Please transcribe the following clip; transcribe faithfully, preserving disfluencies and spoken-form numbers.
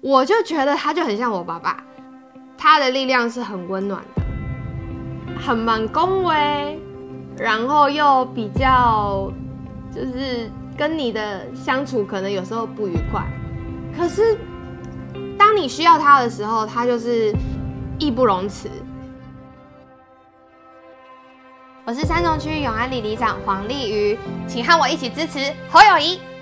我就觉得他就很像我爸爸，他的力量是很温暖的，很蛮恭维，然后又比较就是跟你的相处可能有时候不愉快，可是当你需要他的时候，他就是义不容辞。我是三重区永安里里长黄丽瑜，请和我一起支持侯友宜。